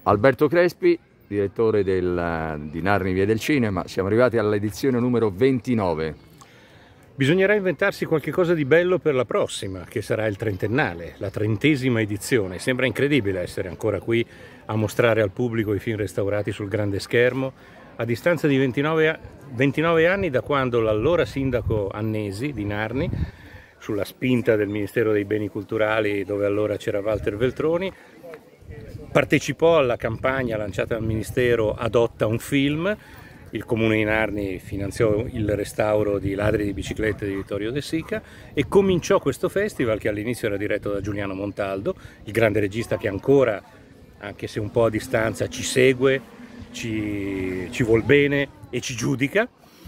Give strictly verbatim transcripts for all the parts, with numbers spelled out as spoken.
Alberto Crespi, direttore del, di Narni Via del Cinema. Siamo arrivati all'edizione numero ventinove. Bisognerà inventarsi qualche cosa di bello per la prossima, che sarà il trentennale, la trentesima edizione. Sembra incredibile essere ancora qui a mostrare al pubblico i film restaurati sul grande schermo, a distanza di ventinove, ventinove anni da quando l'allora sindaco Annesi di Narni, sulla spinta del Ministero dei Beni Culturali, dove allora c'era Walter Veltroni, partecipò alla campagna lanciata dal Ministero Adotta un film. Il Comune di Narni finanziò il restauro di Ladri di biciclette di Vittorio De Sica e cominciò questo festival, che all'inizio era diretto da Giuliano Montaldo, il grande regista che ancora, anche se un po' a distanza, ci segue, ci, ci vuol bene e ci giudica.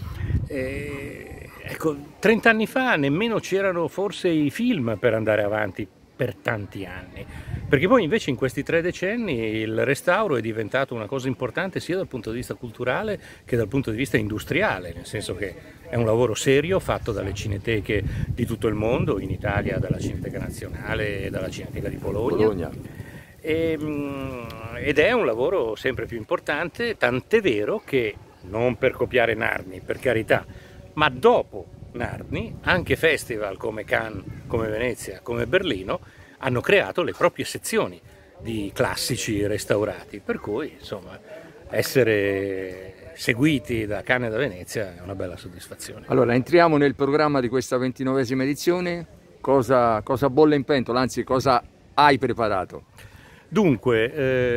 E, ecco, trent'anni fa nemmeno c'erano forse i film per andare avanti per tanti anni, perché poi invece in questi tre decenni il restauro è diventato una cosa importante sia dal punto di vista culturale che dal punto di vista industriale, nel senso che è un lavoro serio fatto dalle cineteche di tutto il mondo, in Italia dalla Cineteca Nazionale e dalla Cineteca di Bologna, Bologna. E, ed è un lavoro sempre più importante, tant'è vero che, non per copiare Narni, per carità, ma dopo Narni, anche festival come Cannes, come Venezia, come Berlino hanno creato le proprie sezioni di classici restaurati, per cui insomma essere seguiti da Cannes e da Venezia è una bella soddisfazione. Allora, entriamo nel programma di questa ventinovesima edizione. Cosa, cosa bolle in pentola, anzi cosa hai preparato? Dunque,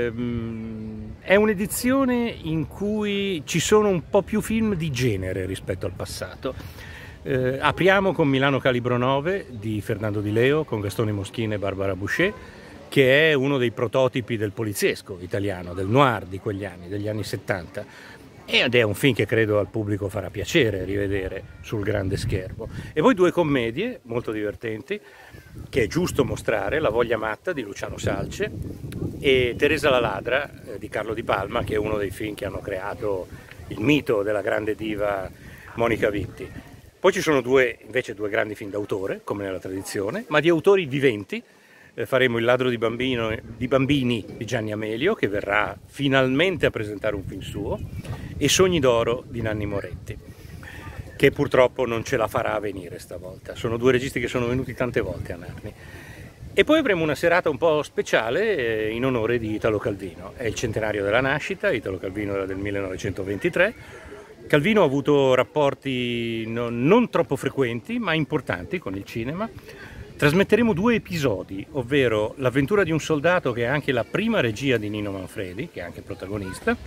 ehm, è un'edizione in cui ci sono un po' più film di genere rispetto al passato. Eh, apriamo con Milano Calibro nove di Fernando Di Leo, con Gastone Moschini e Barbara Boucher, che è uno dei prototipi del poliziesco italiano, del noir di quegli anni, degli anni settanta. Ed è un film che credo al pubblico farà piacere rivedere sul grande schermo. E poi due commedie molto divertenti, che è giusto mostrare: La voglia matta di Luciano Salce e Teresa la ladra eh, di Carlo Di Palma, che è uno dei film che hanno creato il mito della grande diva Monica Vitti. Poi ci sono due, invece, due grandi film d'autore, come nella tradizione, ma di autori viventi. Eh, faremo Il ladro di, bambino, di bambini di Gianni Amelio, che verrà finalmente a presentare un film suo, e Sogni d'oro di Nanni Moretti, che purtroppo non ce la farà a venire stavolta. Sono due registi che sono venuti tante volte a Narni. E poi avremo una serata un po' speciale eh, in onore di Italo Calvino. È il centenario della nascita, Italo Calvino era del millenovecentoventitré. Calvino ha avuto rapporti non, non troppo frequenti, ma importanti con il cinema. Trasmetteremo due episodi, ovvero L'avventura di un soldato, che è anche la prima regia di Nino Manfredi, che è anche protagonista,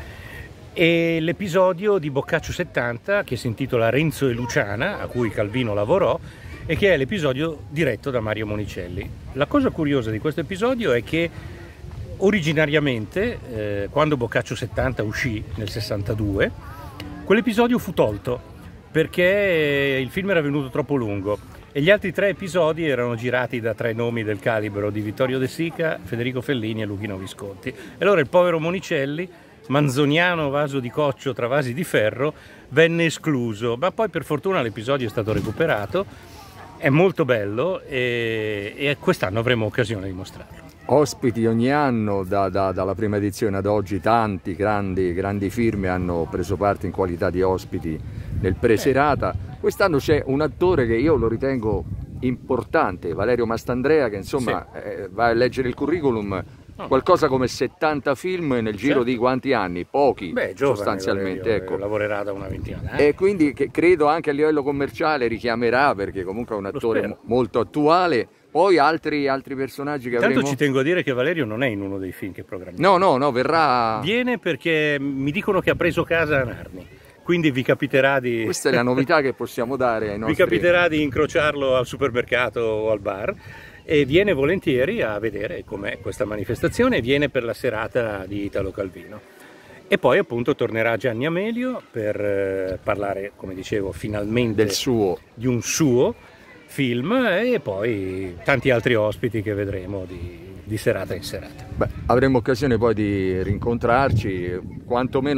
e l'episodio di Boccaccio settanta, che si intitola Renzo e Luciana, a cui Calvino lavorò, e che è l'episodio diretto da Mario Monicelli. La cosa curiosa di questo episodio è che originariamente, eh, quando Boccaccio settanta uscì nel sessantadue, quell'episodio fu tolto perché il film era venuto troppo lungo e gli altri tre episodi erano girati da tre nomi del calibro di Vittorio De Sica, Federico Fellini e Luchino Visconti. E allora il povero Monicelli, manzoniano vaso di coccio tra vasi di ferro, venne escluso, ma poi per fortuna l'episodio è stato recuperato, è molto bello e, e quest'anno avremo occasione di mostrarlo. Ospiti ogni anno, da, da, dalla prima edizione ad oggi, tanti grandi, grandi firme hanno preso parte in qualità di ospiti nel preserata. Quest'anno c'è un attore che io lo ritengo importante, Valerio Mastandrea, che insomma sì. eh, va a leggere il curriculum, oh. qualcosa come settanta film nel giro certo. di quanti anni? Pochi. Beh, giovane, sostanzialmente. Valerio, ecco. Lavorerà da una ventina d'anni. E quindi che credo anche a livello commerciale richiamerà, perché comunque è un attore molto attuale. Poi altri, altri personaggi che Intanto avremo... ci tengo a dire che Valerio non è in uno dei film che programmiamo. No, no, no, verrà... Viene perché mi dicono che ha preso casa a Narni, quindi vi capiterà di... Questa è la novità che possiamo dare ai nostri... Vi capiterà di incrociarlo al supermercato o al bar, e viene volentieri a vedere com'è questa manifestazione, e viene per la serata di Italo Calvino. E poi appunto tornerà Gianni Amelio per eh, parlare, come dicevo, finalmente del suo. di un suo film, e poi tanti altri ospiti che vedremo di, di serata in serata. Beh, avremo occasione poi di rincontrarci, quantomeno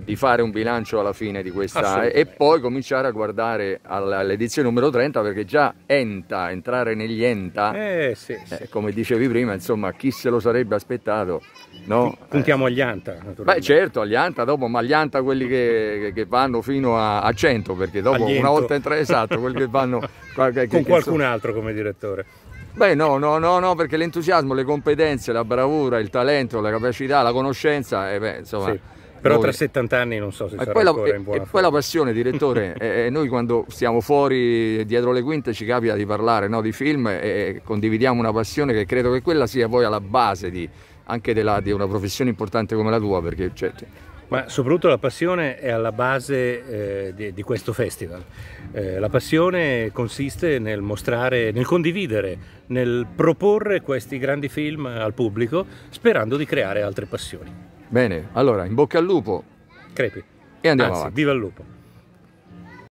di fare un bilancio alla fine di questa e poi cominciare a guardare all'edizione numero trenta, perché già Enta, entrare negli Enta, eh, sì, sì. Eh, come dicevi prima, insomma, chi se lo sarebbe aspettato, no? Puntiamo eh. agli Anta, naturalmente. Beh, certo, agli Anta dopo, ma gli Anta quelli che, che vanno fino a, a cento, perché dopo una volta entrare, esatto, quelli che vanno che, con che, qualcun che, altro come direttore. Beh, no, no, no, no, perché l'entusiasmo, le competenze, la bravura, il talento, la capacità, la conoscenza, eh beh, insomma. Sì, però noi... tra settanta anni non so se e sarà poi la, ancora in buona e, forma. poi la passione, direttore, e noi quando stiamo fuori dietro le quinte ci capita di parlare, no, di film, e condividiamo una passione che credo che quella sia poi alla base di, anche della, di una professione importante come la tua, perché cioè, ma soprattutto la passione è alla base eh, di, di questo festival. Eh, la passione consiste nel mostrare, nel condividere, nel proporre questi grandi film al pubblico, sperando di creare altre passioni. Bene, allora in bocca al lupo. Crepi. E andiamo Anzi, avanti. viva il lupo.